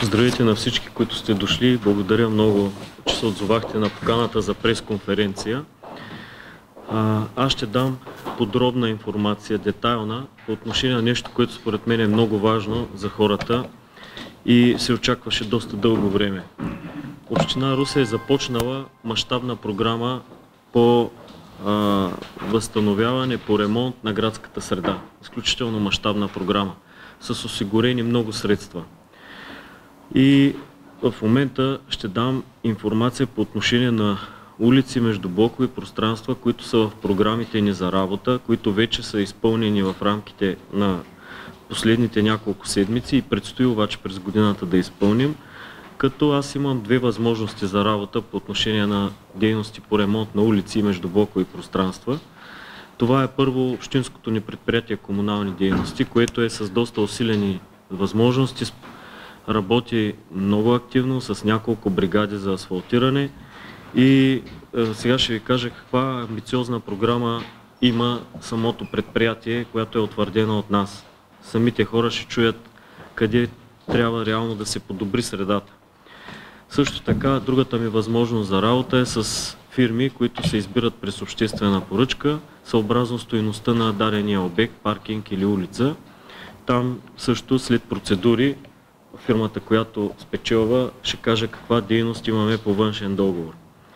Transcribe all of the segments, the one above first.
Здравейте на всички, които сте дошли. Благодаря много, че се отзовахте на поканата за пресконференция. Аз ще дам подробна информация, детайлна, по отношение на нещо, което според мен е много важно за хората и се очакваше доста дълго време. Община Русе е започнала мащабна програма по възстановяване, по ремонт на градската среда. Изключително мащабна програма, с осигурени много средства. И в момента ще дам информация по отношение на улици, междублокови пространства, които са в програмите ни за работа, които вече са изпълнени в рамките на последните няколко седмици и предстои обаче през годината да изпълним. Като аз имам две възможности за работа по отношение на дейности по ремонт на улици и междублокови пространства. Това е първо общинското ни предприятие комунални дейности, което е с доста усилени възможности. Работи много активно с няколко бригади за асфалтиране и сега ще ви кажа каква амбициозна програма има самото предприятие, която е утвърдена от нас. Самите хора ще чуят къде трябва реално да се подобри средата. Също така, другата ми възможност за работа е с фирми, които се избират през обществена поръчка, съобразно стойността на дадения обект, паркинг или улица. Там също след процедури фирмата, която спечелва, ще каже каква дейност имаме по външен договор.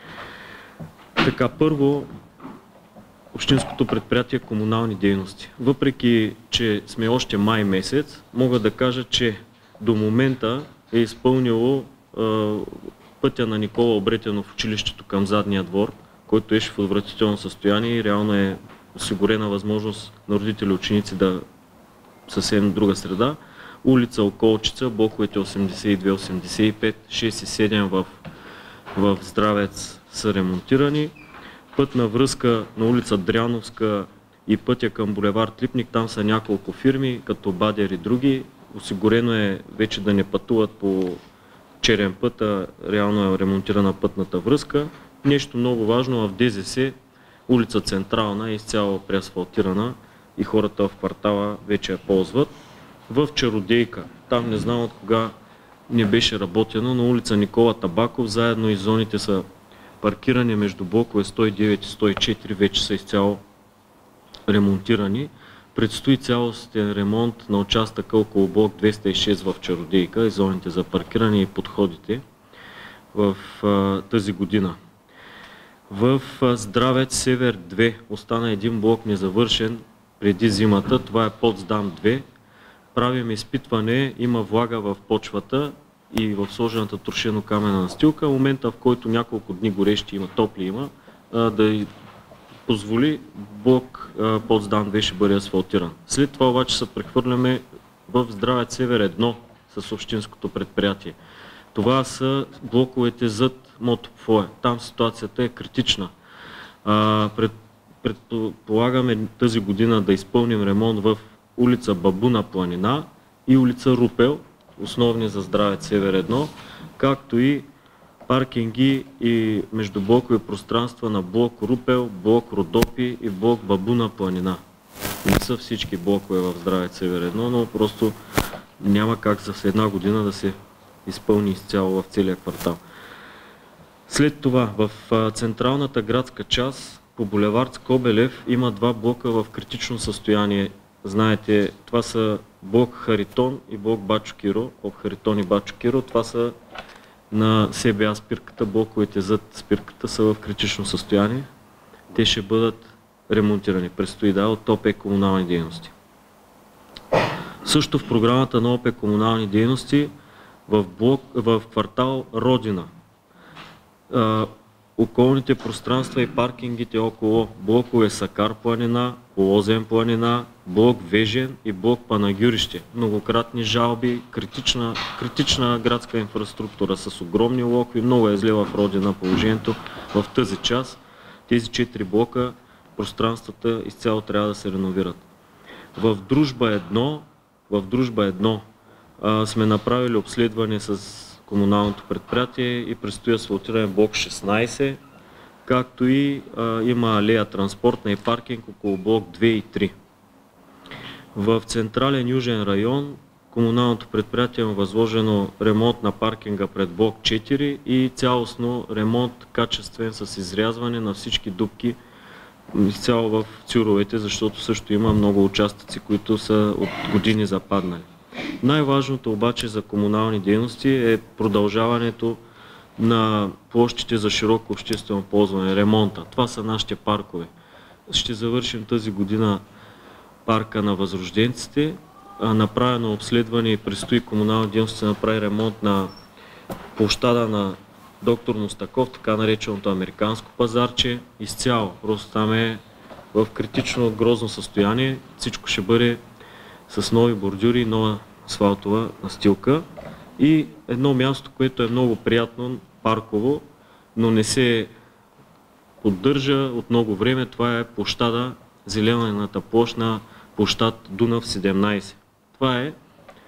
Така, първо, общинското предприятие комунални дейности. Въпреки, че сме още май месец, мога да кажа, че до момента е изпълнило пътя на Никола Обретенов училището към задния двор, който е в отвратително състояние и реално е осигурена възможност на родители и ученици да съвсем друга среда. Улица Околчица, блоковете 82-85, 6 и 7 в Здравец са ремонтирани. Пътна връзка на улица Дряновска и пътя към булевард Липник, там са няколко фирми, като Бадер и други. Осигурено е вече да не пътуват по черен път, а реално е ремонтирана пътната връзка. Нещо много важно, в ДЗС улица Централна е изцяло преасфалтирана и хората в квартала вече я ползват. В Чародейка, там не знам от кога не беше работено, на улица Никола Табаков, заедно и зоните са паркирани между блокове 109 и 104, вече са изцяло ремонтирани. Предстои цялостен ремонт на участъка около блок 206 в Чародейка и зоните за паркиране и подходите в тази година. В Здравец Север 2 остана един блок незавършен преди зимата, това е Потсдам 2. Правим изпитване, има влага в почвата и в сложената трошено-каменна настилка. В момента, в който няколко дни горещи има, топли има, да позволи блок Потсдам 2 ще бъде асфалтиран. След това обаче се прехвърляме в Здравец Север 1 с общинското предприятие. Това са блоковете зад мотофоя. Там ситуацията е критична. Предполагаме тази година да изпълним ремонт в улица Бабуна планина и улица Рупел, основни за Здравец Север 1, както и паркинги и междублокови пространства на блок Рупел, блок Родопи и блок Бабуна планина. Не са всички блокове в Здравец Север 1, но просто няма как за една година да се изпълни изцяло в целия квартал. След това в централната градска част по булевард Скобелев има два блока в критично състояние. Знаете, това са блок Харитон и блок Бачо Киро. Блок Харитон и Бачо Киро, това са на СБА спирката, блоковете зад спирката са в критично състояние. Те ще бъдат ремонтирани. Предстои от ОП комунални дейности. Също в програмата на ОП комунални дейности в квартал Родина. Околните пространства и паркингите около блокове Сакар планина, Лозен планина, блок Вежен и блок Панагюрище. Многократни жалби, критична градска инфраструктура с огромни локви, много е зле в Родина положението в тази част. Тези 4 блока пространствата изцяло трябва да се реновират. В Дружба 1 сме направили обследване с комуналното предприятие и предстои асфалтиране блок 16, както и има алея транспортна и паркинг около блок 2 и 3. В централен южен район комуналното предприятие има възложено ремонт на паркинга пред блок 4 и цялостно ремонт качествен с изрязване на всички дупки изцяло в цюровете, защото също има много участъци, които са от години западнали. Най-важното обаче за комунални дейности е продължаването на площите за широко обществено ползване, ремонта. Това са нашите паркове. Ще завършим тази година парка на възрожденците. Направено обследване и предстои комунални дейности да направи ремонт на площада на Доктор Мустаков, така нареченото американско пазарче. Изцяло, просто там е в критично грозно състояние. Всичко ще бъде с нови бордюри и нова асфалтова настилка. И едно място, което е много приятно, парково, но не се поддържа от много време, това е площада, зелената площ на площад Дунав 17. Това е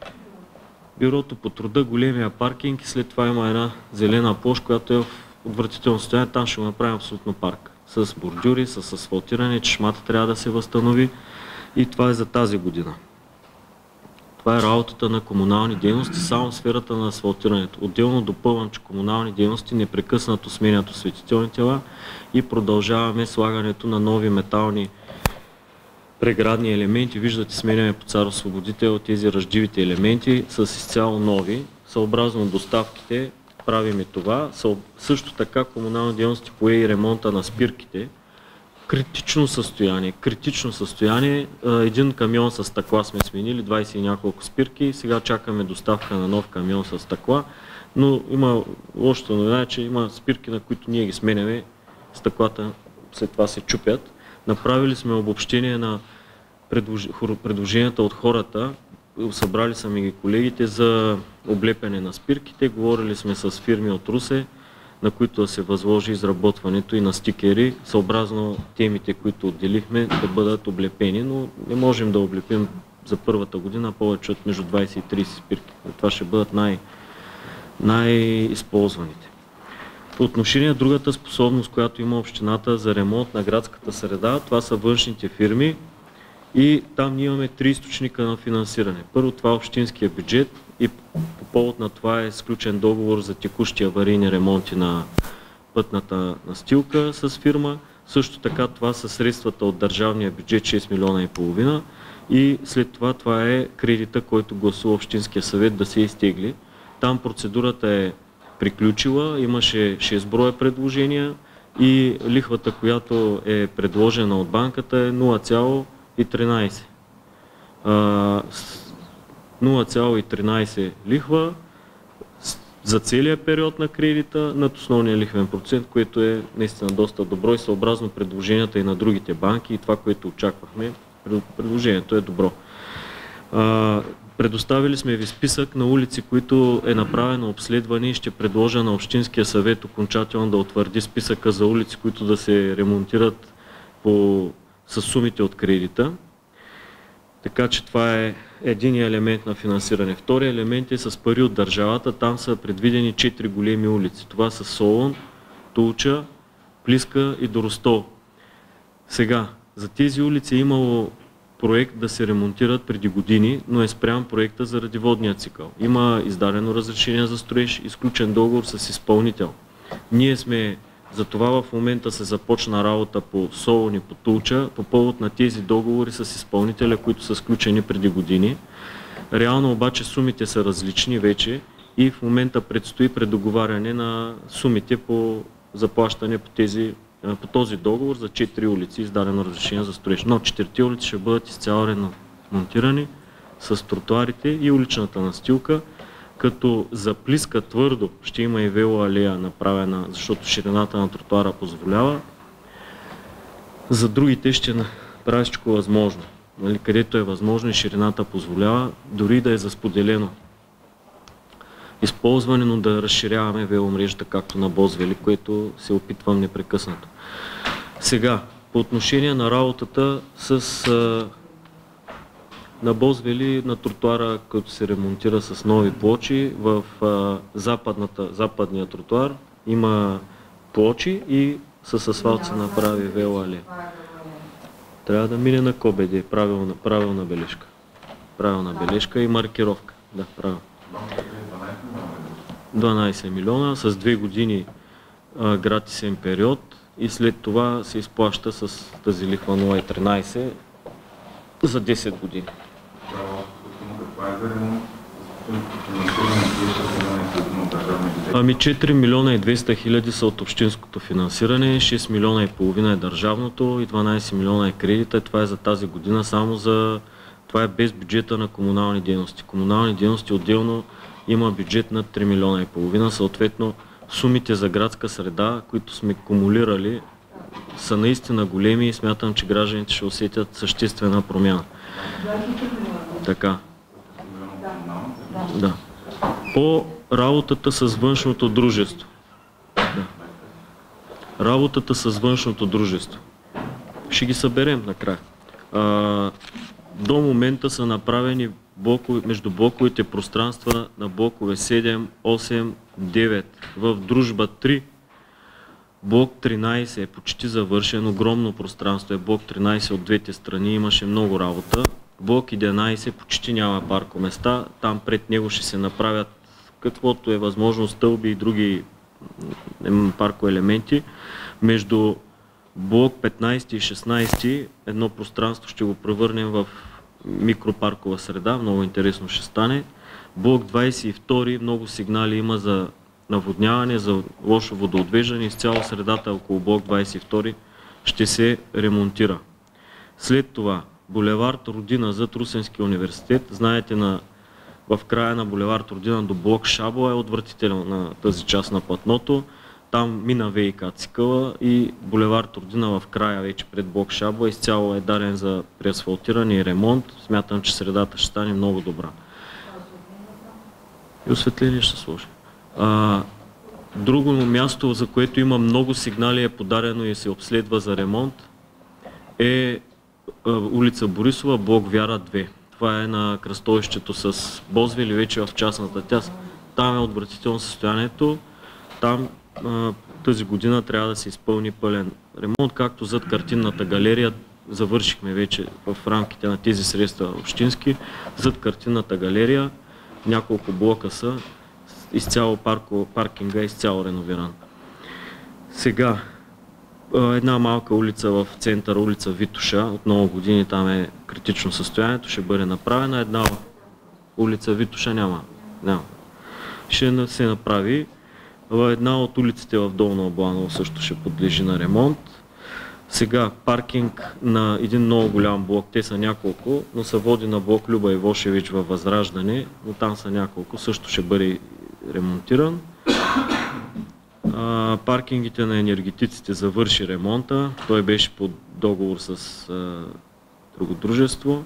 бюрото по труда, големия паркинг и след това има една зелена площ, която е в отвратително състояние. Там ще го направим абсолютно парк. С бордюри, с асфалтиране, чешмата трябва да се възстанови и това е за тази година. Това е работата на комунални дейности, само в сферата на асфалтирането. Отделно допълвам, че комунални дейности непрекъснато сменят осветителни тела и продължаваме слагането на нови метални преградни елементи. Виждате, сменяме по Цар Освободител тези ръждивите елементи с изцяло нови. Съобразно доставките правиме това. Също така комунални дейности пое и ремонта на спирките. Критично състояние. Един камион с стъкла сме сменили, 20 и няколко спирки. Сега чакаме доставка на нов камион с стъкла. Но има лошото новина, че има спирки, на които ние ги сменяме. Стъклата след това се чупят. Направили сме обобщение на предложенията от хората. Събрали са ми ги колегите за облепене на спирките. Говорили сме с фирми от Русе, на които да се възложи изработването и на стикери, съобразно темите, които отделихме, да бъдат облепени, но не можем да облепим за първата година повече от между 20 и 30 спирки. Това ще бъдат най-използваните. По отношение на другата способност, която има общината за ремонт на градската среда, това са външните фирми и там ние имаме 3 източника на финансиране. Първо, това е общинския бюджет и по повод на това е сключен договор за текущи аварийни ремонти на пътната настилка с фирма. Също така това са средствата от държавния бюджет 6 милиона и половина и след това е кредита, който гласува Общинския съвет да се изтегли. Там процедурата е приключила, имаше 6 броя предложения и лихвата, която е предложена от банката е 0,13. 0,13 лихва за целия период на кредита над основния лихвен процент, което е наистина доста добро и съобразно предложенията и на другите банки и това, което очаквахме. Предложението е добро. Предоставили сме ви списък на улици, които е направено обследване и ще предложа на Общинския съвет окончателно да утвърди списъка за улици, които да се ремонтират с сумите от кредита. Така че това е един елемент на финансиране. Втори елемент е с пари от държавата. Там са предвидени 4 големи улици. Това са Солун, Тулча, Плиска и Доростол. Сега, за тези улици е имало проект да се ремонтират преди години, но е спрян проекта заради водния цикъл. Има издадено разрешение за строеж, изключен договор с изпълнител. Ние сме за това в момента се започна работа по Солун и по Тулча по повод на тези договори с изпълнителя, които са сключени преди години. Реално обаче сумите са различни вече и в момента предстои предоговаряне на сумите по заплащане по този договор за 4 улици, издадено разрешение за строеж. Но 4 улици ще бъдат изцяло ремонтирани с тротуарите и уличната настилка, като за Плиска твърдо ще има и велоалея направена, защото ширината на тротуара позволява. За другите ще направи всичко възможно. Където е възможно и ширината позволява, дори да е за споделено използване, но да разширяваме веломрежата, както на Бозвели, което се опитвам непрекъснато. Сега, по отношение на работата на Бозвели, на тротуара, който се ремонтира с нови плочи, в западния тротуар има плочи и с асфалт се направи велоалея. Трябва да мине на КОБД, правилна бележка. правилна бележка и маркировка. Да, правилно. 12 милиона с 2 години гратисен период и след това се изплаща с тази лихва 0,13 за 10 години. Ами 4 милиона и 200 хиляди са от общинското финансиране, 6 милиона и половина е държавното и 12 милиона е кредита. Това е за тази година само за... Това е без бюджета на комунални дейности. Комунални дейности отделно има бюджет на 3 милиона и половина. Съответно, сумите за градска среда, които сме кумулирали, са наистина големи и смятам, че гражданите ще усетят съществена промяна. Така. Да. По работата с външното дружество. Да. Работата с външното дружество. Ще ги съберем накрая. До момента са направени между блоковите пространства на блокове 7, 8, 9. В дружба 3 блок 13 е почти завършен, огромно пространство е блок 13 от двете страни, имаше много работа. Блок 11 почти няма паркоместа, там пред него ще се направят каквото е възможно стълби и други паркоелементи. Между блок 15 и 16 едно пространство ще го превърнем в микропаркова среда, много интересно ще стане. Блок 22 много сигнали има за наводняване, за лошо водоотвеждане, изцяло средата около блок 22 ще се ремонтира. След това булевард Родина зад Русенския университет, знаете в края на булевард Родина до блок Шабо е отвратително на тази част на платното. Там мина ВиК цикъла и булевард Родина в края вече пред блок Шабо изцяло е даден за преасфалтиране и ремонт. Смятам, че средата ще стане много добра. И осветление ще сложи. Друго място, за което има много сигнали, е подадено и се обследва за ремонт, е улица Борисова, блок Вяра 2. Това е на кръстовището с Бозвели, вече в частната част. Там е отвратително състоянието. Там тази година трябва да се изпълни пълен ремонт, както зад картинната галерия. Завършихме вече в рамките на тези средства общински. Зад картинната галерия няколко блока са, изцяло паркинга е изцяло реновиран. Сега една малка улица в центъра, улица Витоша, от много години там е критично състоянието, ще бъде направена. Една улица Витоша няма. Ще се направи. Една от улиците в Долно Обланово също ще подлежи на ремонт. Сега паркинг на един много голям блок, те са няколко, но се води на блок Люба Ивошевич във Възраждане, но там са няколко, също ще бъде ремонтиран. Паркингите на енергетиците завърши ремонта, той беше под договор с друго дружество.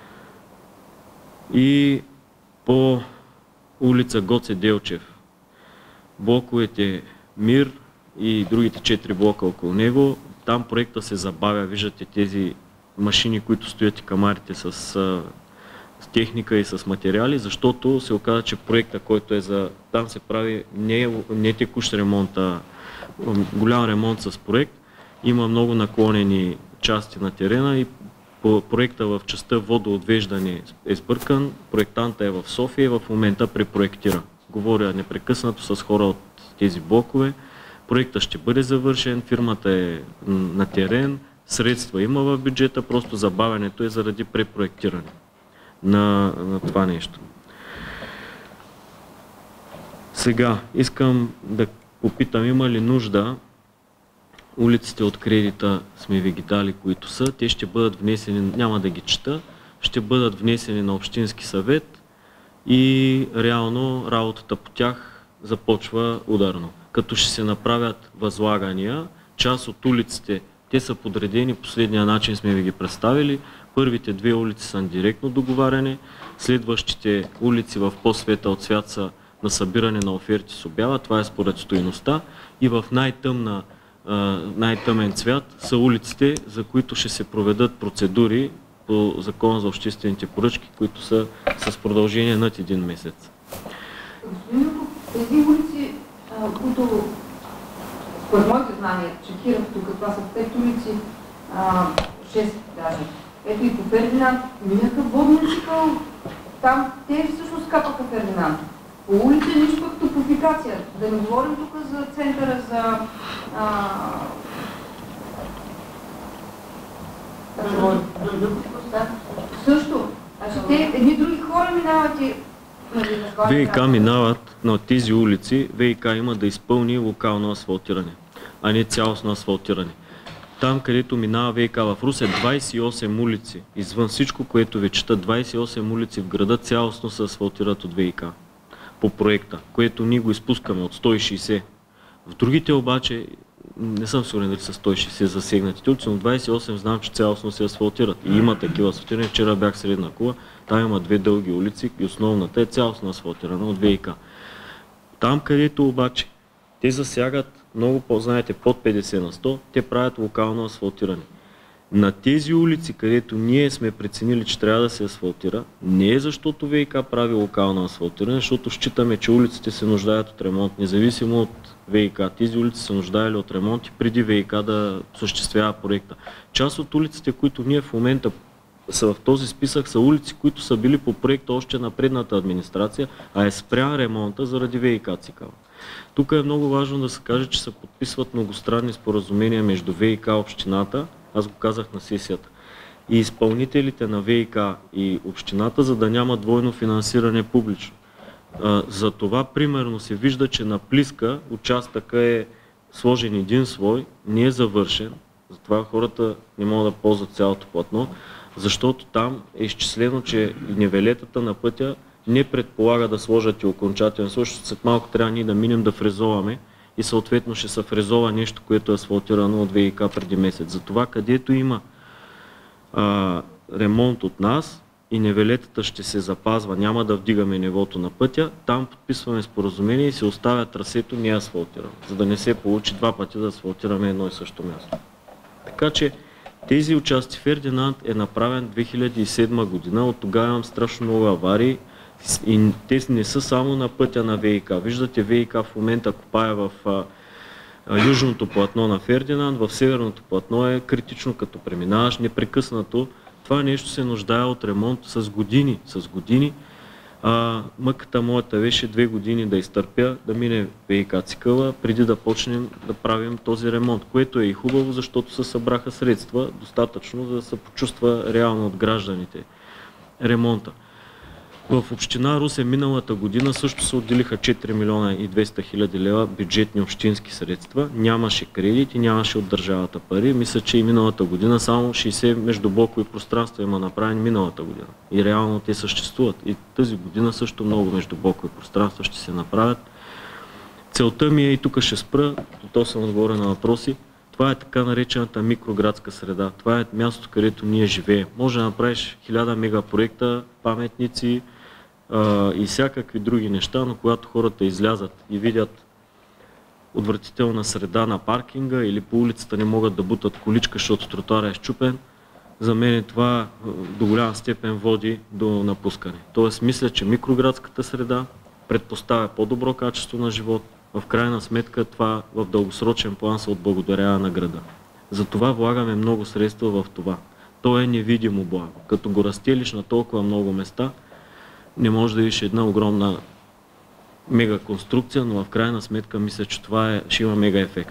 И по улица Гоце Делчев, блоковете Мир и другите 4 блока около него, там проекта се забавя, виждате тези машини, които стоят и камарите с техника и с материали, защото се оказа, че проекта, който е за... Там се прави не текущ ремонт, а голям ремонт с проект. Има много наклонени части на терена и проекта в частта водоотвеждане е сбъркан. Проектанта е в София и в момента препроектира. Говоря непрекъснато с хора от тези блокове. Проектът ще бъде завършен, фирмата е на терен, средства има в бюджета, просто забавянето е заради препроектиране на това нещо. Сега искам да попитам, има ли нужда улиците от кредита, сме ви ги дали, които са, те ще бъдат внесени, няма да ги чета, ще бъдат внесени на Общински съвет и реално работата по тях започва ударно. Като ще се направят възлагания, част от улиците, те са подредени, последния начин сме ви ги представили. Първите 2 улици са директно договаряне, следващите улици в по-светъл цвят са на събиране на оферти с обява, това е според стойността, и в най-тъмен цвят са улиците, за които ще се проведат процедури по Закона за обществените поръчки, които са с продължение над 1 месец. Тези улици, които според моите знания, чекирам тук, това са 5 улици, 6 даже. ето и по Фердинанд, минаха водния цикъл, там те всъщност капаха Фердинанд. По улица нищо пък топофикация. Да не говорим тук за центъра за също. Значи те едни други хора минават и ВиК минават на тези улици, ВиК има да изпълни локално асфалтиране, а не цялостно асфалтиране. Там, където минава ВиК в Русе, 28 улици, извън всичко, което ви чета, 28 улици в града цялостно се асфалтират от ВиК по проекта, което ние го изпускаме от 160. В другите обаче, не съм сигурен дали са 160 засегнатите улици, но 28 знам, че цялостно се асфалтират. И има такива асфалтирани. Вчера бях Средна Кула, там има две дълги улици и основната е цялостно асфалтирана от ВиК. Там, където обаче те засягат много знаете, под 50 на 100, те правят локално асфалтиране. На тези улици, където ние сме преценили, че трябва да се асфалтира, не е защото ВиК прави локално асфалтиране, защото считаме, че улиците се нуждаят от ремонт, независимо от ВиК. Тези улици са нуждаели от ремонт и преди ВиК да осъществява проекта. Част от улиците, които ние в момента са в този списък, са улици, които са били по проекта още на предната администрация, а е спрян ремонта заради ВиК цикъл. Тук е много важно да се каже, че се подписват многостранни споразумения между ВиК общината, аз го казах на сесията, и изпълнителите на ВиК и общината, за да няма двойно финансиране публично. За това примерно се вижда, че на Плиска участъка е сложен един слой, не е завършен, затова хората не могат да ползват цялото платно, защото там е изчислено, че нивелетата на пътя не предполага да сложат и окончателен слой, защото след малко трябва ние да минем да фрезоваме и съответно ще се фрезова нещо, което е асфалтирано от ВиК преди месец. Затова където има ремонт от нас и нивелетата ще се запазва, няма да вдигаме нивото на пътя, там подписваме споразумение и се оставя трасето не асфалтирано, за да не се получи два пъти да асфалтираме едно и също място. Така че тези участъци Фердинанд е направен 2007 година, от тогава имам страшно много аварии и те не са само на пътя на ВиК. Виждате ВиК в момента копае в южното платно на Фердинанд, в северното платно е критично, като преминаваш непрекъснато. Това нещо се нуждае от ремонт с години. Мъката моята беше 2 години да изтърпя, да мине ВиК цикъла, преди да почнем да правим този ремонт, което е и хубаво, защото се събраха средства достатъчно, за да се почувства реално от гражданите ремонта. В община Русе миналата година също се отделиха 4 милиона и 200 хиляди лева бюджетни общински средства. Нямаше кредит и нямаше от държавата пари. Мисля, че и миналата година само 60 междублокови пространства има направени миналата година. И реално те съществуват. И тази година също много междублокови пространства ще се направят. Целта ми е, и тук ще спра, то съм отговоря на въпроси, това е така наречената микроградска среда. Това е мястото, където ние живеем. Може да направиш 1000 мегапроекта, паметници и всякакви други неща, но когато хората излязат и видят отвратителна среда на паркинга или по улицата не могат да бутат количка, защото тротуара е счупен, за мен това до голяма степен води до напускане. Тоест мисля, че микроградската среда предпоставя по-добро качество на живот. В крайна сметка това в дългосрочен план се отблагодарява на града. Затова влагаме много средства в това. То е невидимо благо. Като го разстелиш на толкова много места, не може да видиш една огромна мега конструкция, но в крайна сметка мисля, че това ще има мега ефект.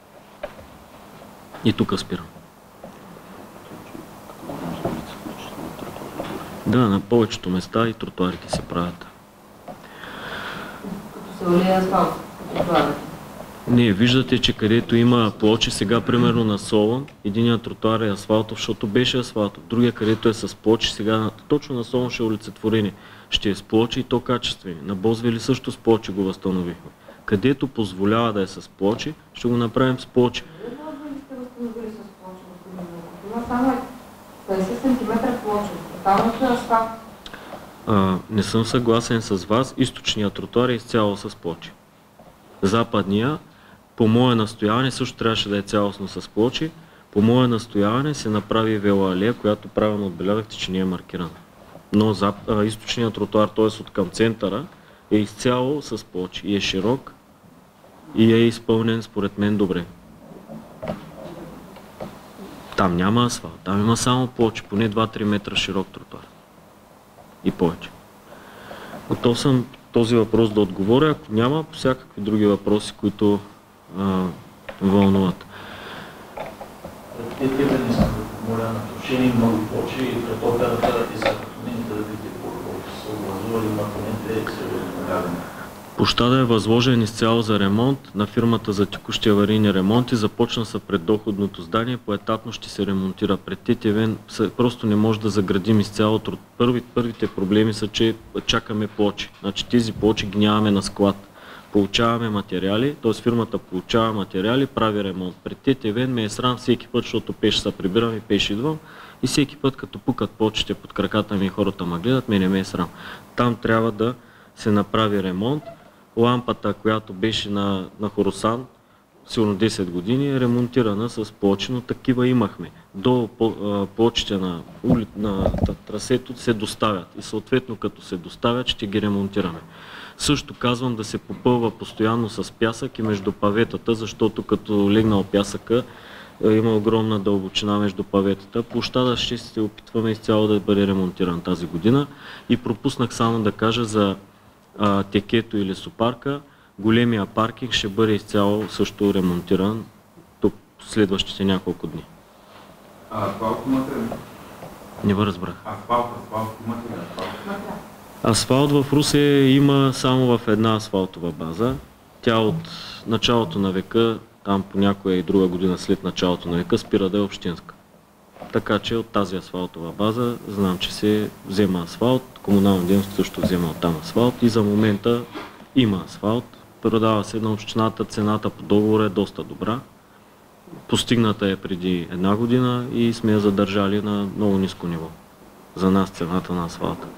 И тук спирам. Да, на повечето места и тротуарите се правят. Като се валия асфалт. Не, виждате, че където има плочи, сега примерно на Солон, единият тротуар е асфалтов, защото беше асфалтов, другия където е с плочи, сега точно на Солон ще е олицетворение, ще е с плочи и то качествени. На Бозвели също с плочи го възстановихме. Където позволява да е с плочи, ще го направим с плочи. Къде Бозвели сте възстановили с плочи, господин Милков? Има само 50 см плочи, тоталното е асфалт. Не съм съгласен с вас, източният тротуар е изцяло с плочи. Западния, по мое настояване, също трябваше да е цялостно с плочи. По мое настояване се направи велоалея, която правилно отбелязахте, че не е маркирана. Но източният тротуар, т.е. от към центъра, е изцяло с плочи и е широк и е изпълнен според мен добре. Там няма асфалт, там има само плочи, поне 2-3 метра широк тротуар. И повече. Готов съм този въпрос да отговоря, ако няма по всякакви други въпроси, които вълнуват. Те не са моля натрошени много плочи и предоперата и за апартаментите да видите по-колко са образували апартаментите сериозно нагадени. Площада е възложен изцяло за ремонт на фирмата за текущи аварийни ремонти. Започна се пред доходното здание, поетапно ще се ремонтира. Пред ТТВ просто не може да заградим изцяло. Първите проблеми са, че чакаме плочи. Значи тези плочи ги нямаме на склад. Получаваме материали, т.е. фирмата получава материали, прави ремонт. Пред ТТВ ме е срам всеки път, защото пеше се прибирам и пеше идвам. И всеки път, като пукат плочите под краката ми и хората ме гледат, мене ме е срам. Там трябва да се направи ремонт. Лампата, която беше на Хоросан, сигурно 10 години, е ремонтирана с плочи, но такива имахме. До плочите на трасето се доставят и съответно като се доставят ще ги ремонтираме. Също казвам да се попълва постоянно с пясък и между паветата, защото като легнал пясъка има огромна дълбочина между паветата. Площада ще се опитваме изцяло да бъде ремонтиран тази година и пропуснах само да кажа за Текето или Лесопарка. Големия паркинг ще бъде изцяло също ремонтиран тук следващите няколко дни. Асфалт имате ли? Не го разбрах. Асфалт имате ли? Асфалт в Русе има само в една асфалтова база. Тя от началото на века, там по някоя и друга година след началото на века, спира да е общинска. Така че от тази асфалтова база знам, че се взема асфалт, комунална дейност също взема от там асфалт и за момента има асфалт. Продава се на общината, цената по договора е доста добра. Постигната е преди една година и сме я задържали на много ниско ниво. За нас цената на асфалта.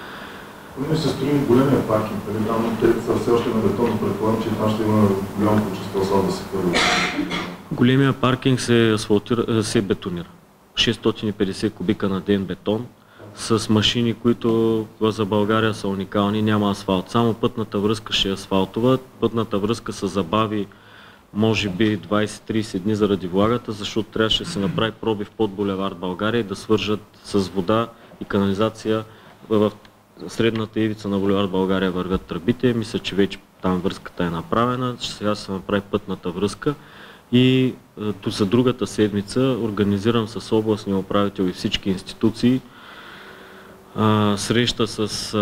Ние се строим големия паркинг, там те са все още на бетон, предполагам, че там ще има голямо количество асфалт да се хвърли. Големия паркинг се бетонира. 650 кубика на ден бетон с машини, които за България са уникални, няма асфалт. Само пътната връзка ще е асфалтова. Пътната връзка се забави може би 20-30 дни заради влагата, защото трябваше да се направи пробив под булевард България и да свържат с вода и канализация в средната ивица на булевард България вървят тръбите. Мисля, че вече там връзката е направена. Сега ще се направи пътната връзка. И за другата седмица организирам с областния управител и всички институции среща с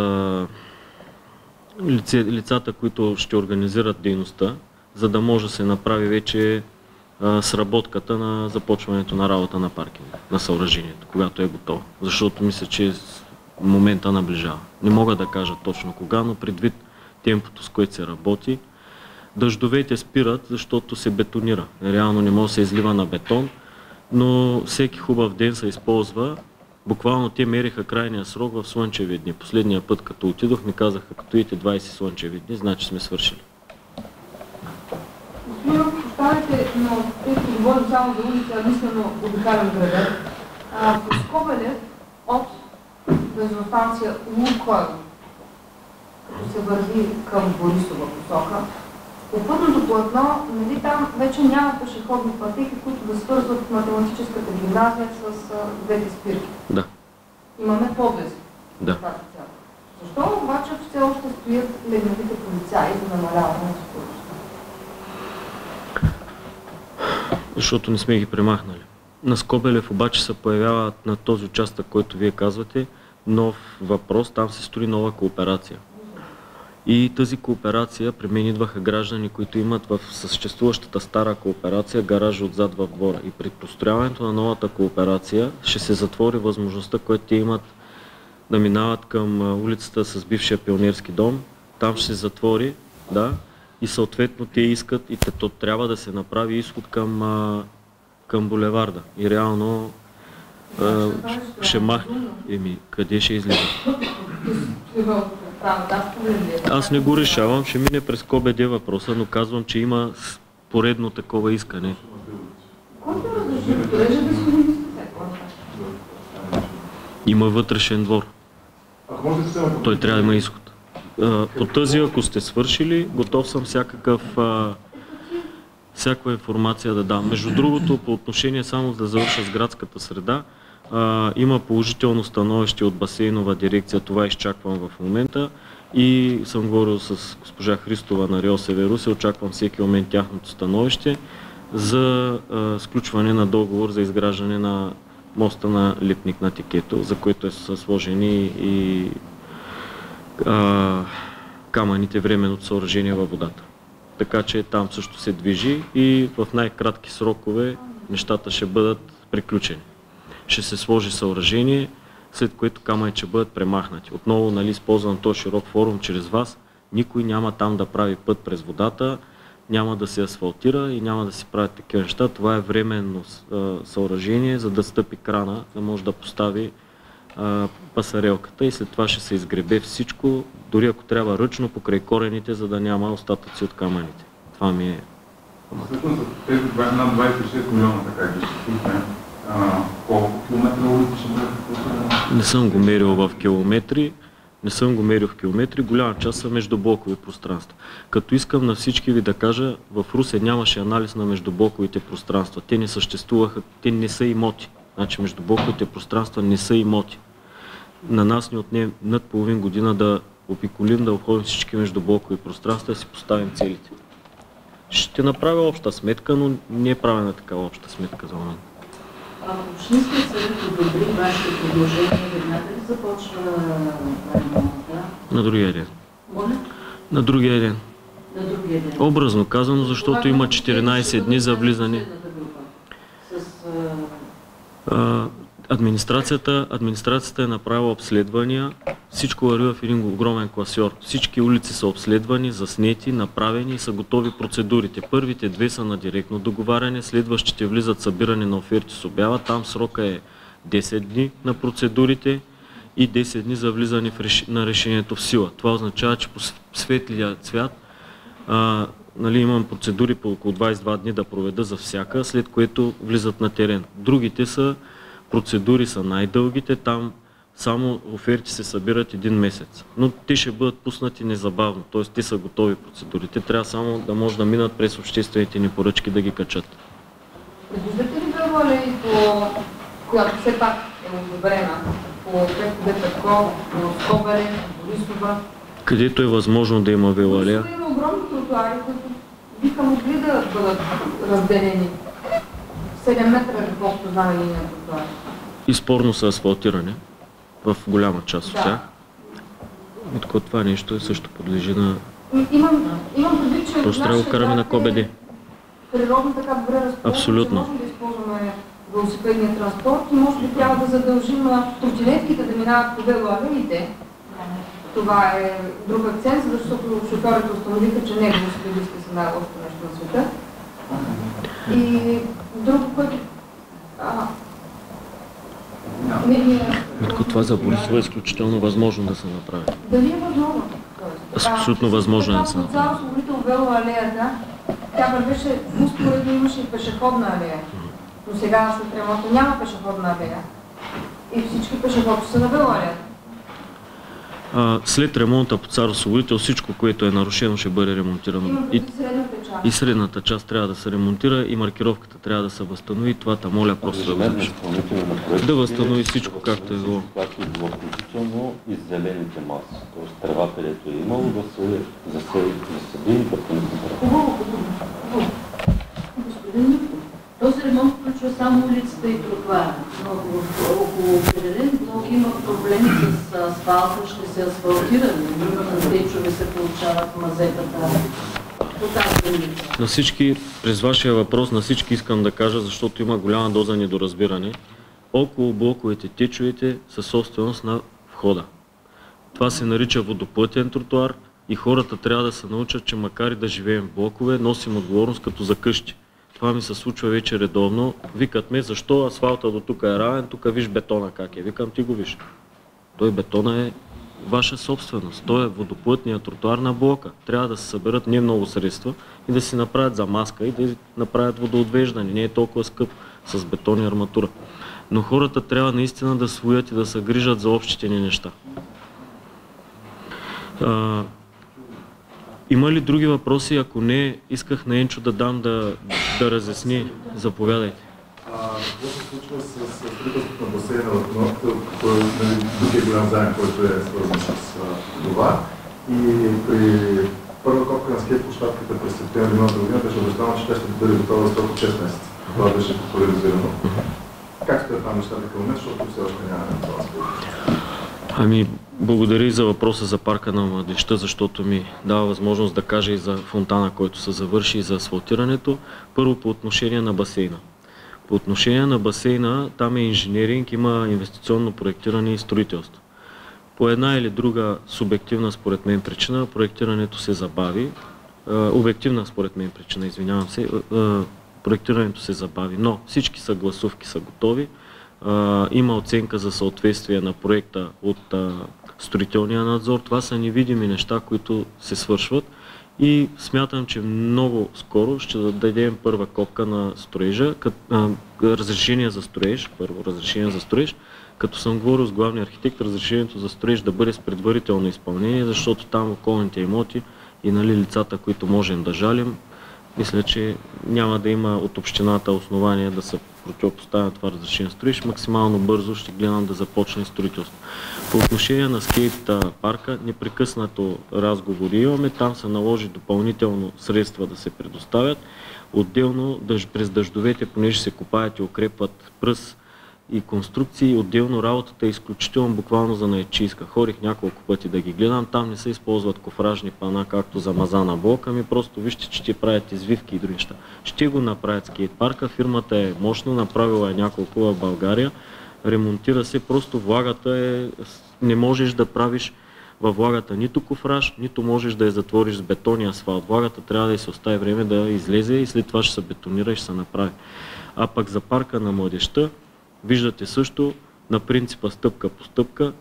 лицата, които ще организират дейността, за да може да се направи вече сработката на започването на работа на паркинга, на съоръжението, когато е готово. Защото мисля, че момента наближава. Не мога да кажа точно кога, но предвид темпото, с което се работи, дъждовете спират, защото се бетонира. Реално не може да се излива на бетон, но всеки хубав ден се използва. Буквално те мериха крайния срок в слънчеви дни. Последния път, като отидох, ми казаха, като идете 20 слънчеви дни, значи сме свършили. Господин, поставяте, но тъй като говорим само за улица, а мислено обикалям града. По Скобелев от бензиностанция Лукойл, като се върви към Борисова посока, по пътното платно, нали, там вече няма пешеходни пътеки, които да свързват математическата гимназия с двете спирки. Да. Имаме подлези. Да. Защо обаче все още стоят легнавите полицаи за намаляване на скоростта? Защото не сме ги премахнали. На Скобелев обаче се появява на този участък, който вие казвате, нов въпрос, там се строи нова кооперация. И тази кооперация, при мен идваха граждани, които имат в съществуващата стара кооперация гаражи отзад в двора. И при построяването на новата кооперация ще се затвори възможността, която те имат да минават към улицата с бившия пионерски дом. Там ще се затвори, да, и съответно те искат и то трябва да се направи изход към булеварда. И реално ще махне. Къде ще излиза? Аз не го решавам, ще мине през КОБД въпроса, но казвам, че има поредно такова искане. Има вътрешен двор. Той трябва да има изход. По тази, ако сте свършили, готов съм всякакъв всякаква информация да дам. Между другото, по отношение само да завърша с градската среда, има положително становище от басейнова дирекция, това изчаквам в момента и съм говорил с госпожа Христова на РИОСВ Русе, очаквам всеки момент тяхното становище за сключване на договор за изграждане на моста на Липник на Текето, за което са сложени и камъните временното съоръжение във водата. Така че там също се движи и в най-кратки срокове нещата ще бъдат приключени. Ще се сложи съоръжение, след което камъните ще бъдат премахнати. Отново, нали, използвам този широк форум чрез вас, никой няма там да прави път през водата, няма да се асфалтира и няма да се правят такива неща. Това е временно съоръжение, за да стъпи крана, да може да постави пасарелката и след това ще се изгребе всичко, дори ако трябва ръчно покрай корените, за да няма остатъци от камъните. Това ми е. Всъщност тези над 26 милиона, така ги изчислихме, колко километра улици ще бъдат построени? Не съм го мерил в километри. Голяма част са междублокови пространства. Като искам на всички ви да кажа, в Русе нямаше анализ на междублоковите пространства. Те не съществуваха, те не са имоти. Значи междублоковите пространства не са имоти. На нас ни отне над половин година да обиколим, да обходим всички междублокови пространства и си поставим целите. Ще направя обща сметка, но не е правена такава обща сметка за момент. Общинският съвет одобри вашето предложение, веднага ли започва ремонта? На другия ден. Моля? На другия ден. На другия ден. Образно казано, защото има 14 дни за влизане. Администрацията е направила обследвания, всичко върви в един огромен класьор. Всички улици са обследвани, заснети, направени и са готови процедурите. Първите две са на директно договаряне, следващите влизат събиране на оферти с обява. Там срока е 10 дни на процедурите и 10 дни за влизане на решението в сила. Това означава, че по светлия цвят имам процедури по около 22 дни да проведа за всяка, след което влизат на терен. Другите процедури са най-дългите, там само оферти се събират един месец. Но те ще бъдат пуснати незабавно, т.е. те са готови процедурите. Трябва само да може да минат през обществените ни поръчки да ги качат. Предвиждате ли алеи, която все пак е одобрена, по Петко Петков, по Скобеле, по Борисова? Където е възможно да има велоалея? Има огромни тротуари, които биха могли да бъдат разделени. 7 метра, колкото знае линия тротуари. И спорно са асфалтирани в голяма част от тях. И това нещо също подлежи на... Имам предвид, че просто трябва да го караме на КОБД. Природно така добре разположено, че можем да използваме велосипедния транспорт и може би трябва да задължим тротинетките да минават по велоалеите. Това е друг акцент, защото шофьорите установиха, че не велосипедистите са най-лошото нещо на света. И друго, което... Това за Борисова е изключително възможно да се направи. Дали е възможно? Абсолютно възможно е да се направи. Когато освободител велоалеята, тя вървеше, успоредно имаше и пешеходна алея. Но сега след ремонта няма пешеходна алея. И всички пешеходци са на велоалеята. След ремонта по Цар Освободител всичко, което е нарушено, ще бъде ремонтирано. И средната част трябва да се ремонтира и маркировката трябва да се възстанови. Това моля просто да възстанови всичко както е било. Както е било включително и зелените маси, т.е. трева, където е имало да се засади и да понеправи. Господин Митко, този ремонт включва само улицата и тротуара, но около определен блок има проблеми с асфалта, ще се асфалтира, течове се получават мазетата по тази улица. На всички, през вашия въпрос, на всички искам да кажа, защото има голяма доза недоразбиране. Около блоковете течовете са собственост на входа. Това се нарича водоплътен тротуар и хората трябва да се научат, че макар и да живеем в блокове, носим отговорност като за къщи. Това ми се случва вече редовно. Викат ме, защо асфалта до тук е равен, тук виж бетона как е. Викам, ти го виж. Той бетона е ваша собственост. Той е водоплътният тротуар на блока. Трябва да се съберат не много средства и да си направят замазка и да направят водоотвеждане. Не е толкова скъп с бетон и арматура. Но хората трябва наистина да своят и да се грижат за общите ни неща. Има ли други въпроси? Ако не, исках на Енчо да дам да разясни. Заповядайте. Какво се случва с строителството на басейна в Норка, като другия голям заем, който е свързан с това? И при първа копка на скейт площадката през септември миналата година беше обещано, че тя ще бъде готова за 6 месеца. Това беше популяризирано. Как стоят там нещата към момент, защото все още нямаме това скейт? Благодаря и за въпроса за парка на младежта, защото ми дава възможност да кажа и за фонтана, който се завърши, и за асфалтирането. Първо по отношение на басейна. По отношение на басейна, там е инженеринг, има инвестиционно проектиране и строителство. По една или друга субективна според мен причина, проектирането се забави. Обективна според мен причина, извинявам се, проектирането се забави, но всички съгласувки са готови. Има оценка за съответствие на проекта от строителния надзор. Това са невидими неща, които се свършват и смятам, че много скоро ще дадем първа копка на строежа, разрешение за строеж, първо разрешение за строеж, като съм говорил с главния архитект, разрешението за строеж да бъде с предварително изпълнение, защото там околните имоти и лицата, които можем да жалим, мисля, че няма да има от общината основания да се противопоставя това разрешение строеж. Максимално бързо ще гледам да започне строителство. По отношение на скейт парка, непрекъснато разговори имаме. Там се наложи допълнително средства да се предоставят. Отделно през дъждовете, понеже се копаят и укрепват пръс и конструкции, отделно работата е изключително буквално за наечийска. Хорих няколко пъти да ги гледам, там не се използват кофражни пана, както за маза на блока, просто вижте, че ще правят извивки и други неща. Ще го направят скейт парка, фирмата е мощна, направила е няколко в България, ремонтира се, просто влагата е, не можеш да правиш във влагата нито кофраж, нито можеш да я затвориш с бетон и асфалт. Влагата трябва да й се остави време да излезе и след това ще се бетонира и ще се направи. А пък за парка на младежта, виждате също на принципа стъпка по стъпка.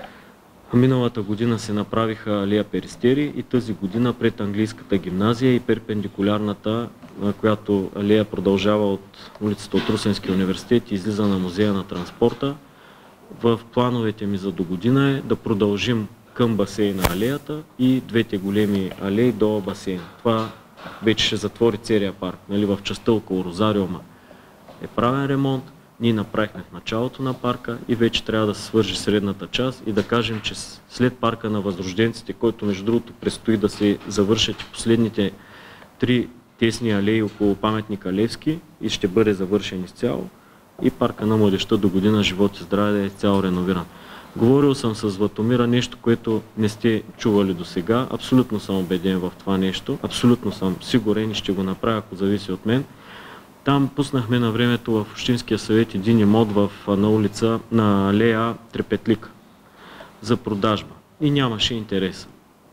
Миналата година се направиха алея Перистери и тази година пред английската гимназия и перпендикулярната, която алея продължава от улицата от Русенския университет и излиза на музея на транспорта. В плановете ми за до година е да продължим към басейна алеята и двете големи алеи до басейна. Това вече ще затвори целия парк. В частта около Розариума е правен ремонт. Ние направихме в началото на парка и вече трябва да се свържи средната част и да кажем, че след парка на възрожденците, който между другото предстои да се завършат и последните 3 тесни алеи около паметника Левски и ще бъде завършен изцяло, и парка на младежта до година живот и здраве да е изцяло реновиран. Говорил съм с Златомира, нещо, което не сте чували до сега. Абсолютно съм убеден в това нещо. Абсолютно съм сигурен и ще го направя, ако зависи от мен. Там пуснахме на времето в Общинския съвет един имот на улица на алея Трепетлик за продажба и нямаше интерес.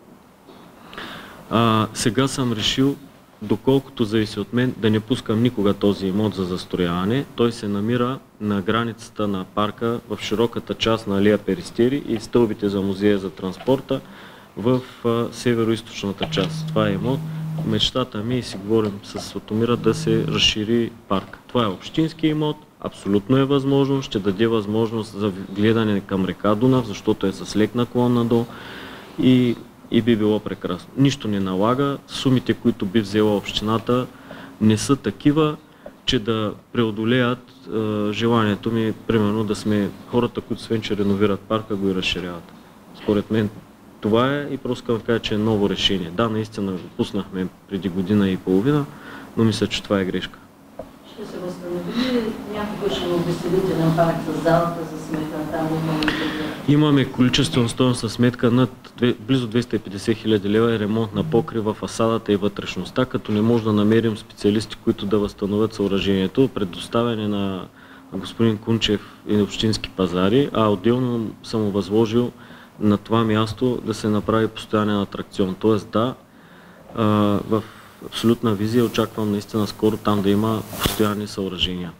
Сега съм решил, доколкото зависи от мен, да не пускам никога този имот за застрояване. Той се намира на границата на парка в широката част на алея Перистери и стълбите за музея за транспорта в северо-источната част. Това е имот. Мечтата ми, и си говорим с Златомира, да се разшири парк. Това е общински имот, абсолютно е възможно, ще даде възможност за гледане към река Дунав, защото е с лек наклон надолу и би било прекрасно. Нищо не налага, сумите, които би взела общината, не са такива, че да преодолеят желанието ми, примерно да сме хората, които свен, че реновират парка, го и разширяват. Според мен това е и просто към да кажа, че е ново решение. Да, наистина го пуснахме преди година и половина, но мисля, че това е грешка. Ще се възстанови ли някога ще увеселителен парк с залата за смеха? Там имаме количествена стойностна сметка над близо 250 хиляди лева и ремонт на покрива, фасадата и вътрешността, като не може да намерим специалисти, които да възстановят съоръжението. Предоставяне на господин Кунчев и на общински пазари, а отделно съм възложил на това място да се направи постоянен атракцион. Тоест да, в абсолютна визия очаквам наистина скоро там да има постоянни съоръжения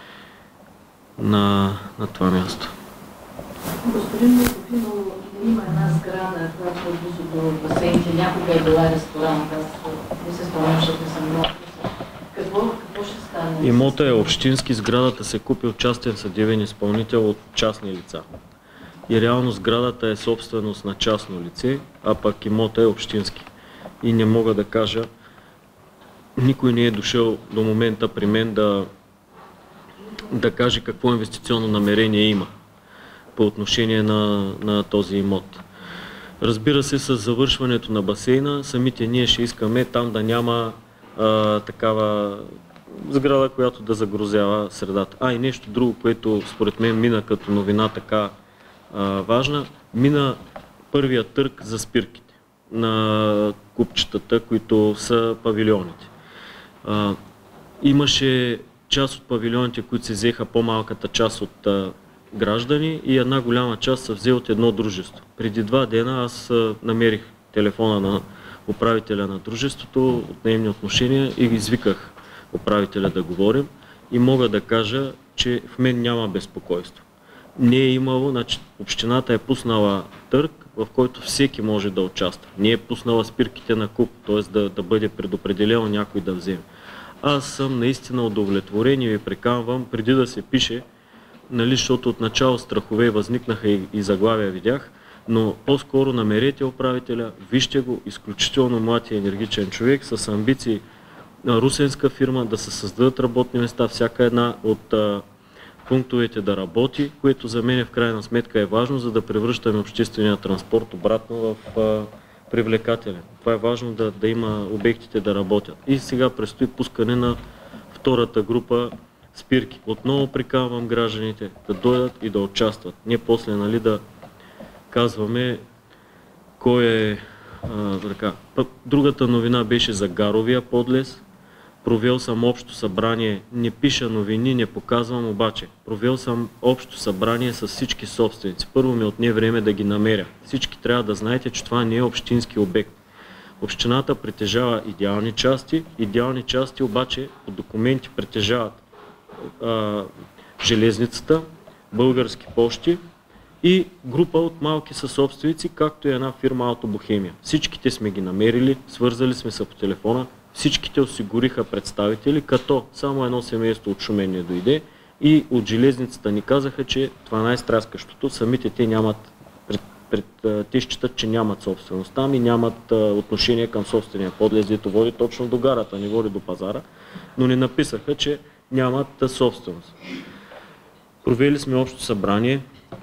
на това място. Господин Микофинов, има една сграда, която е близо до басейните, някога е била ресторант, аз не се спомням, защото съм много. Какво ще стане? Имота е общински, сградата се купи от частен съдебен изпълнител от частни лица. И реално сградата е собственост на частно лице, а пък имота е общински. и не мога да кажа, никой не е дошъл до момента при мен да каже какво инвестиционно намерение има по отношение на този имот. Разбира се, с завършването на басейна, самите ние ще искаме там да няма такава сграда, която да загрозява средата. И нещо друго, което според мен мина като новина така важна, мина първия търг за спирките на купчетата, които са павилионите. Имаше част от павилионите, които се взеха по-малката част от граждани и една голяма част се взе от едно дружество. Преди 2 дена аз намерих телефона на управителя на дружеството, от нейни отношения и извиках управителя да говорим и мога да кажа, че в мен няма безпокойство. Не е имало, значи общината е пуснала търг, в който всеки може да участва. Не е пуснала спирките на куп, т.е. да бъде предопределено някой да вземе. Аз съм наистина удовлетворен и ви приканвам, преди да се пише, защото от начало страхове възникнаха и заглавия видях, но по-скоро намерете управителя, вижте го, изключително млад и енергичен човек с амбиции на русенска фирма да се създадат работни места, всяка една от пунктовете да работи, което за мен в крайна сметка е важно, за да превръщаме обществения транспорт обратно в привлекателен. Това е важно да има обектите да работят. И сега предстои пускане на втората група спирки. Отново приканвам гражданите да дойдат и да участват. Не после да казваме кой е така. Другата новина беше за Гаровия подлез. Провел съм общо събрание, не пиша новини, не показвам, обаче провел съм общо събрание с всички собственици. Първо ми отне време да ги намеря. Всички трябва да знаете, че това не е общински обект. Общината притежава идеални части обаче по документи притежават железницата, Български пощи и група от малки съсобственици, както и една фирма Автобохемия. Всичките сме ги намерили, свързали сме се по телефона, всичките осигуриха представители, като само едно семейство от Шумен не дойде и от железницата ни казаха, че това най-стряскащото, самите те нямат, те считат, че нямат собственост там и нямат отношение към собствения подлез, дето води точно до гарата, не води до пазара, но ни написаха, че нямат собственост. Провели сме общо събрание,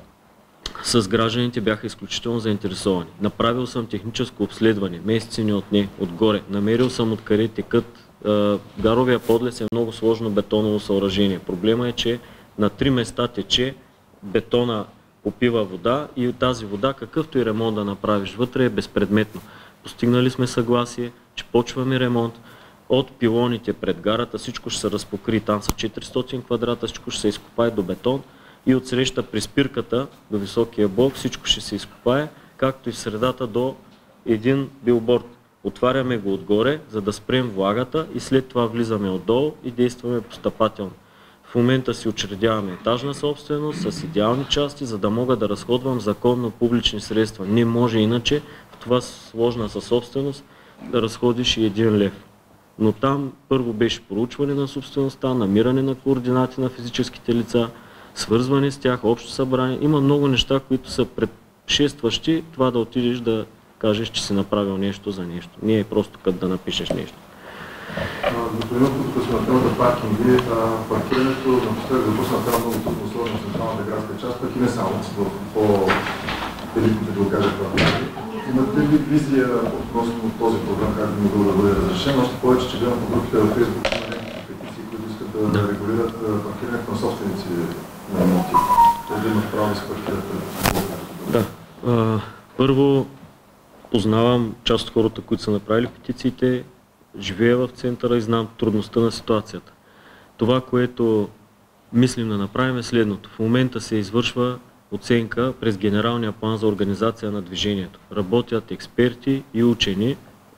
с гражданите бяха изключително заинтересовани. Направил съм техническо обследване, месеци ни отне, отгоре. Намерил съм откъде текат. Гаровия подлез е много сложно бетоново съоръжение. Проблема е, че на 3 места тече, бетона попива вода и от тази вода, какъвто и ремонт да направиш вътре, е безпредметно. Постигнали сме съгласие, че почваме ремонт. От пилоните пред гарата всичко ще се разпокри, там са 400 квадрата, всичко ще се изкопае до бетон и от среща при спирката до високия блок всичко ще се изкопае, както и в средата до един билборд. Отваряме го отгоре, за да спрем влагата и след това влизаме отдолу и действаме постъпателно. В момента си учредяваме етажна собственост с идеални части, за да мога да разходвам законно публични средства. Не може иначе в това сложна съсобственост да разходиш и 1 лев. Но там първо беше проучване на собствеността, намиране на координати на физическите лица, свързване с тях, общо събрание. Има много неща, които са предшестващи това да отидеш да кажеш, че си направил нещо за нещо. Не е просто като да напишеш нещо. Господин тук сме на темата паркинги, паркирането напоследък започна да много трудно сложно в централната градска част, пък и не само в по-елитните да окажа паркинги. Имате ли визия относно този проблем, как би могъл да бъде разрешен? Още повече, че гледам по групите във Фейсбук има някакви петиции, които искат да регулират паркирането на собственици на имоти. Те да имат право да се паркират. Да. Първо познавам част от хората, които са направили петициите, живея в центъра и знам трудността на ситуацията. Това, което мислим да направим е следното. В момента се извършва оценка през Генералния план за организация на движението. Работят експерти и учени.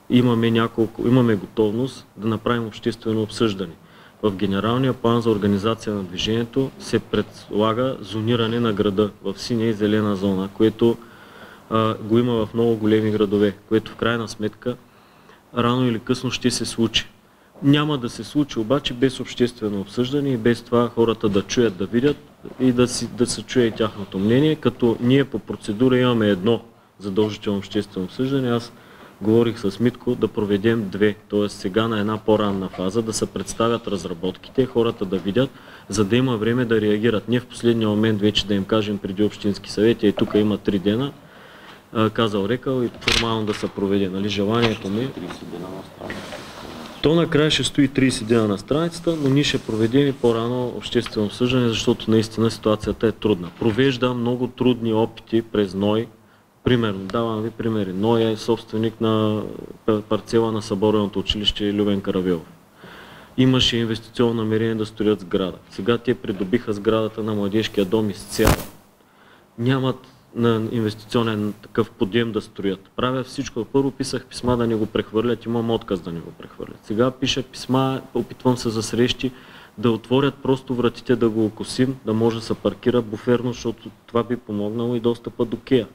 Имаме готовност да направим обществено обсъждане. В Генералния план за организация на движението се предлага зониране на града в синя и зелена зона, което го има в много големи градове, което в крайна сметка рано или късно ще се случи. Няма да се случи обаче без обществено обсъждане и без това хората да чуят, да видят и да се чуе и тяхното мнение, като ние по процедура имаме едно задължително обществено обсъждане. Аз Говорих с Митко да проведем 2, т.е. сега на една по-ранна фаза, да се представят разработките, хората да видят, за да има време да реагират. Не в последния момент вече да им кажем преди общински съвети, и тук има 3 дена, казал рекал и формално да се проведе. Нали, желанието ми. 30 дена на страницата. То накрая ще стои 30 дена на страницата, но ние ще проведем и по-рано обществено обсъждане, защото наистина ситуацията е трудна. Провежда много трудни опити през НОИ. Примерно, давам ви примери. НОИ е собственик на парцела на събореното училище Любен Каравелов. Имаше инвестиционно намерение да строят сграда. Сега те придобиха сградата на младежкия дом изцяло. Нямат на инвестиционен такъв подем да строят. Правя всичко. Първо писах писма да не го прехвърлят, имам отказ да не го прехвърлят. Сега пиша писма, опитвам се за срещи, да отворят просто вратите, да го окосим, да може да се паркира буферно, защото това би помогнало и достъпа до Кея.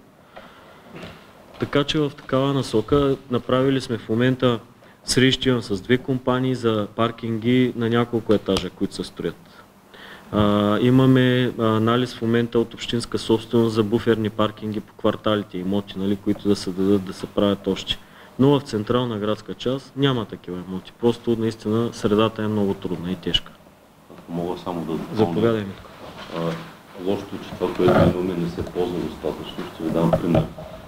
Така че в такава насока направили сме в момента срещи с 2 компании за паркинги на няколко етажа, които се строят. Имаме анализ в момента от общинска собственост за буферни паркинги по кварталите, имоти, нали, които да се дадат да се правят още. Но в централна градска част няма такива имоти. Просто наистина средата е много трудна и тежка. Ако мога само да допълня. Заповядай, Митко. Лошото е, че това, което имаме, не се ползва достатъчно. Ще ви дам пример.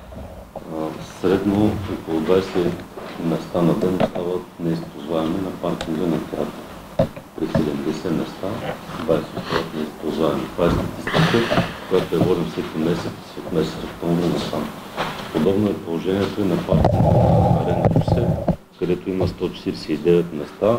Средно около 20 места на ден остават неизползваеми на паркинга на театър. При 70 места 20 остават неизползваеми. Това е статистика, която я водим всеки месец от месец октомври насам. Подобно е положението и на паркинга на Арена Русе, където има 149 места,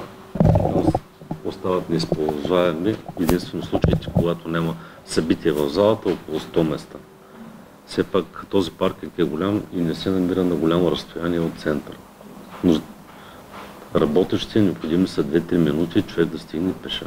остават неизползваеми. Единствено случаите, когато няма събитие в залата, около 100 места. Все пак този паркинг е голям и не се намира на голямо разстояние от центъра. Но работещи необходими са 2-3 минути човек да стигне пеша.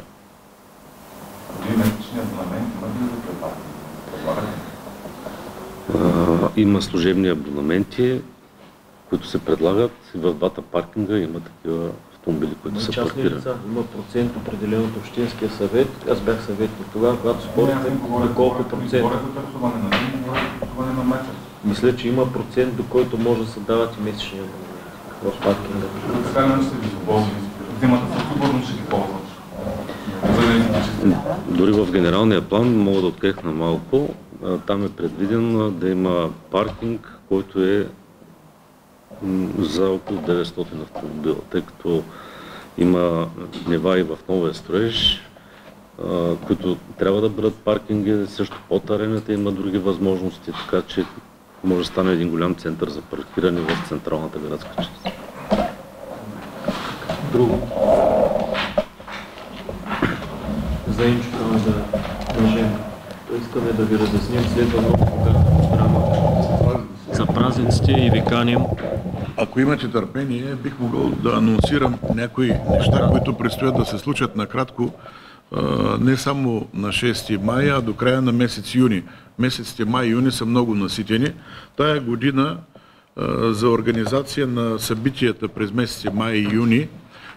Има служебни абонаменти, които се предлагат и в двата паркинга има такива автомобили, които са паркирани. Има процент определен от Общинския съвет. Аз бях съветник тогава, когато спорихме на колко процента. Мисля, че има процент, до който може да се дават и месечни абонаменти в паркинга. Така не ще ги ползват. Зимата със сигурност ще ги ползват. Дори в генералния план мога да открехна малко. Там е предвиден да има паркинг, който е за около 900 автомобила, тъй като има нива и в новия строеж, които трябва да бъдат паркинги, също под арената има други възможности, така че може да стане един голям център за паркиране в централната градска част. Друго. За Инчо, да кажем, искаме да ви разясним, следва много богата програма за празниците и ви каним. Ако имате търпение, бих могъл да анонсирам някои неща, които предстоят да се случат накратко, не само на 6 май, а до края на месец юни. Месеците май и юни са много наситени. Тая година за организация на събитията през месеците май и юни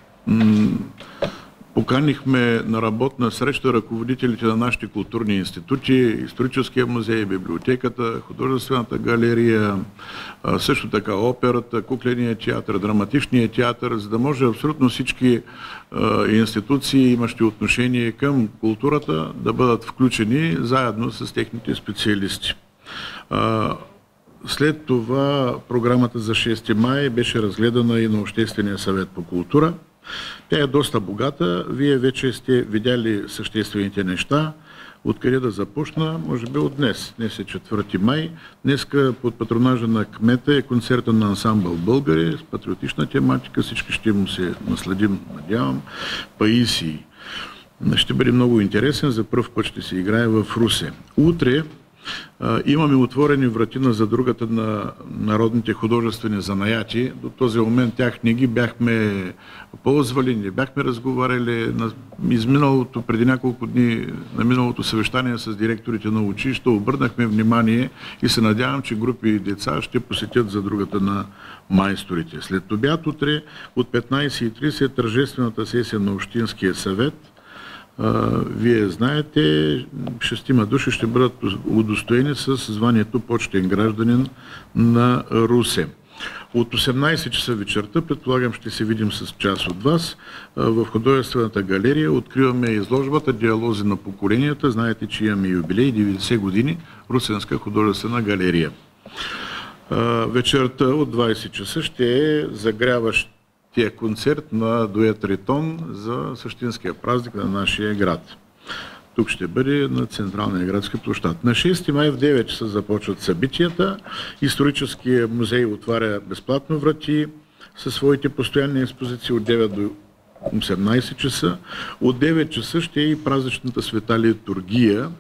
поканихме на работна среща ръководителите на нашите културни институти, Историческия музей, библиотеката, художествената галерия, също така операта, кукления театър, драматичния театър, за да може абсолютно всички институции, имащи отношение към културата, да бъдат включени заедно с техните специалисти. След това програмата за 6 май беше разгледана и на Обществения съвет по култура. Тя е доста богата. Вие вече сте видяли съществените неща. Откъде да започна? Може би от днес. Днес е 4 май. Днеска под патронажа на кмета е концерта на ансамбъл Българи с патриотична тематика. Всички ще му се насладим, надявам. Паисии. Ще бъде много интересен. За пръв път ще се играе в Русе. Утре имаме отворени врати на задругата на народните художествени занаяти. До този момент тях не ги бяхме ползвали, не бяхме разговаряли. Изминалото, преди няколко дни, на миналото съвещание с директорите на училища обърнахме внимание и се надявам, че групи деца ще посетят задругата на майсторите. След обяд утре от 15:30 е тържествената сесия на Общинския съвет. Вие знаете, 6 души ще бъдат удостоени с званието почтен гражданин на Русе. От 18 часа вечерта, предполагам, ще се видим с част от вас, в художествената галерия откриваме изложбата «Диалози на поколенията». Знаете, че имаме юбилей 90 години Русенска художествена галерия. Вечерта от 20 часа ще е загряващия концерт на дует Ритон за същинския празник на нашия град. Тук ще бъде на Централния градски площад. На 6 май в 9 часа започват събитията. Историческия музей отваря безплатно врати със своите постоянни експозиции от 9 до 18 часа. От 9 часа ще е и празничната света литургия.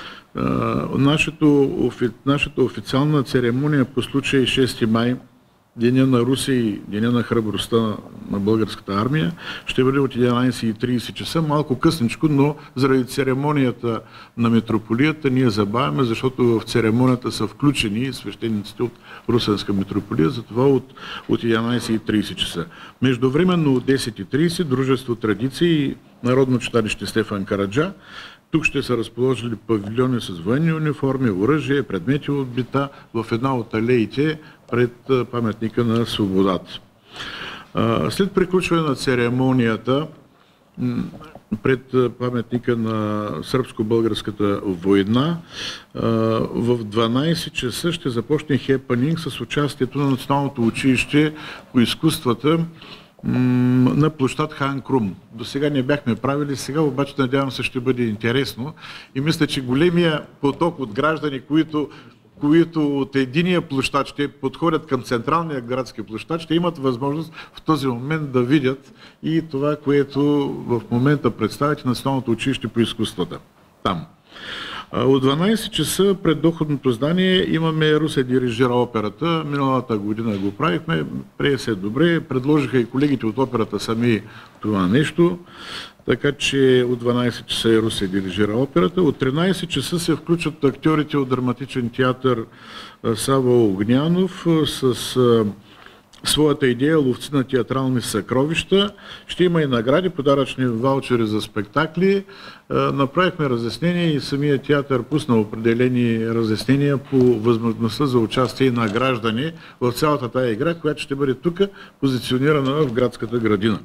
Нашата официална церемония по случай 6 май, Деня на Руси и Деня на храбростта на българската армия, ще бъде от 11:30 часа, малко късничко, но заради церемонията на митрополията ние забавяме, защото в церемонията са включени свещениците от Русенска митрополия, затова от 11:30 часа. Междувременно от 10:30 Дружество Традиции и Народно читалище Стефан Караджа. Тук ще са разположили павилиони с военни униформи, оръжие, предмети от бита в една от алеите пред паметника на свободата. След приключване на церемонията пред паметника на сръбско-българската война, в 12 часа ще започне хепанинг с участието на Националното училище по изкуствата на площад Хан Крум. До сега не бяхме правили, сега обаче надявам се ще бъде интересно и мисля, че големия поток от граждани, които от единия площад ще подходят към Централния градски площад, ще имат възможност в този момент да видят и това, което в момента представяте Националното училище по изкуствата. Там. От 12 часа пред доходното здание имаме Русе дирижира операта. Миналата година го правихме, прие се добре. Предложиха и колегите от операта сами това нещо. Така че от 12 часа и Русе дирижира операта. От 13 часа се включат актьорите от драматичен театър Сава Огнянов с своята идея ловци на театрални съкровища. Ще има и награди, подаръчни ваучери за спектакли. Направихме разяснения и самия театър пусна определени разяснения по възможността за участие на граждани в цялата тая игра, която ще бъде тук позиционирана в градската градина.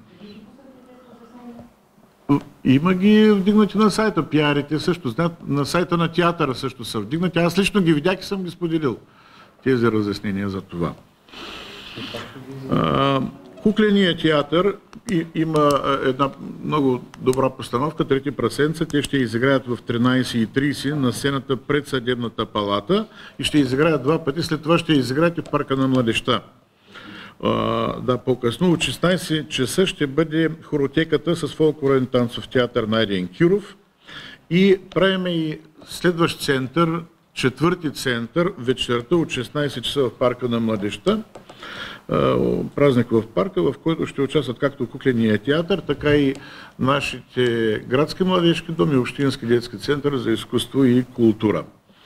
Има ги вдигнати на сайта, пиарите също. На сайта на театъра също са вдигнати. Аз лично ги видях и съм ги споделил тези разяснения за това. Кукления театър има една много добра постановка, Трети прасенца. Те ще изиграят в 13:30 на сцената пред съдебната палата и ще изиграят два пъти. След това ще изиграят и в парка на младежта. Да, по-късно от 16 часа ще бъде хоротеката с фолклорен танцов театър Найден Киров и правиме и следващ център, четвърти център, вечерта от 16 часа в парка на младежта. Празник в парка, в който ще участват както кукления театър, така и нашите градски младежки доми, общински детски център за изкуство и култура.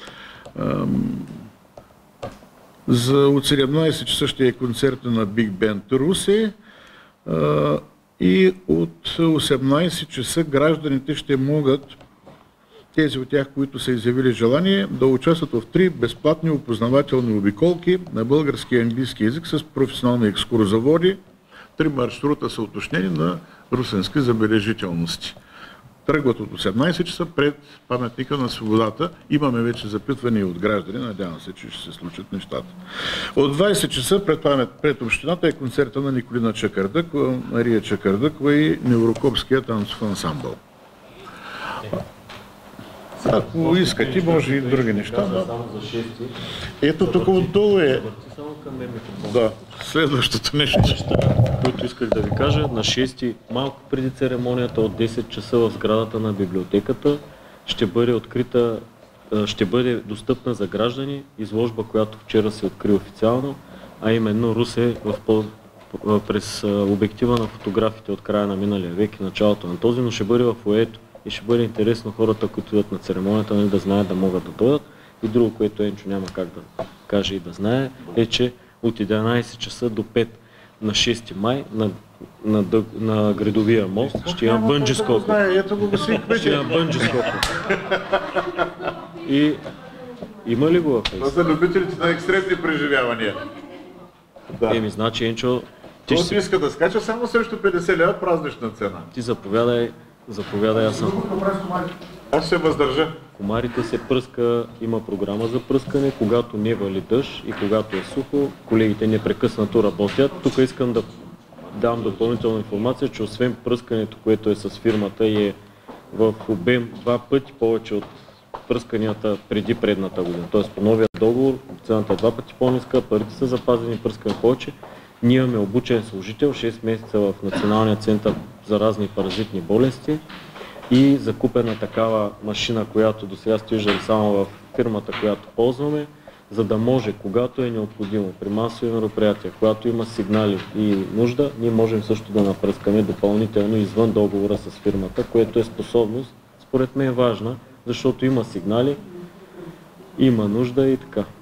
От 17 часа ще е концерта на Биг Бенд Русе и от 18 часа гражданите ще могат, тези от тях, които са изявили желание, да участват в 3 безплатни опознавателни обиколки на български и английски език с професионални екскурзоводи. 3 маршрута са уточнени на русенски забележителности. Тръгват от 18 часа пред паметника на свободата. Имаме вече запитване от граждани, надявам се, че ще се случат нещата. От 20 часа пред общината е концерта на Николина Чакърдъкова, Мария Чакърдъкова и Неврокопския танцов ансамбъл. Ако искате, може и други неща. Ето тук отдолу е. Да, следващото нещо. Които исках да ви кажа, на 6 малко преди церемонията от 10 часа в сградата на библиотеката ще бъде открита, ще бъде достъпна за граждани изложба, която вчера се откри официално, а именно Русе през обектива на фотографите от края на миналия век и началото на този, но ще бъде в фоайето и ще бъде интересно хората, които идват на церемонията, да знаят да могат да дойдат. И друго, което Енчо няма как да каже и да знае, е, че от 11 часа до 5 на 6 май на градовия мост ще има бънджи скока. Ще има бънджи скока. И има ли го във Фейсбук? Това са любителите на екстремни преживявания. Да. Еми, значи, Енчо, Който иска да скача само срещу 50 лева празнична цена. ти заповядай, аз съм. Аз ще се въздържа. Комарите се пръска, има програма за пръскане, когато не вали дъжд и когато е сухо, колегите непрекъснато работят. Тук искам да дам допълнителна информация, че освен пръскането, което е с фирмата и е в обем 2 пъти повече от пръсканията преди предната година. Тоест по новия договор цената е 2 пъти по-ниска, парите са запазени, пръскане повече. Ние имаме обучен служител 6 месеца в Националния център за разни паразитни болести и закупена такава машина, която до сега сте виждали само в фирмата, която ползваме, за да може, когато е необходимо, при масови мероприятия, когато има сигнали и нужда, ние можем също да напръскаме допълнително извън договора с фирмата, което е способност, според мен е важна, защото има сигнали, има нужда и така.